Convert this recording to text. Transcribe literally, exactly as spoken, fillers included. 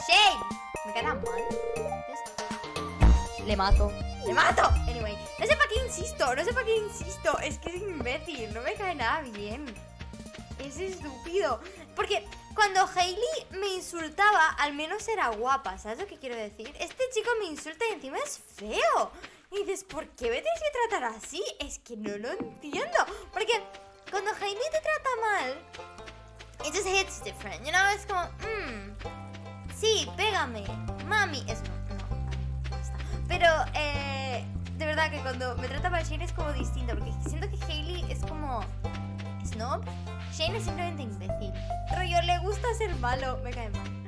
Shane me cae tan mal. Entonces, le mato. ¡Le mato! Anyway, no sé para qué insisto, no sé para qué insisto. Es que es imbécil, no me cae nada bien. Es estúpido. Porque cuando Hailey me insultaba, al menos era guapa, ¿sabes lo que quiero decir? Este chico me insulta y encima es feo. Y dices, ¿por qué me tienes que tratar así? Es que no lo entiendo. Porque cuando Hailey te trata mal, it just hits different, you know? Es como, mmm, sí, pégame, mami. Es no, no, basta. Pero, eh, de verdad que cuando me trata mal Shane es como distinto. Porque siento que Hailey es como snob. Shane es simplemente imbécil. Rollo, le gusta ser malo, me cae mal.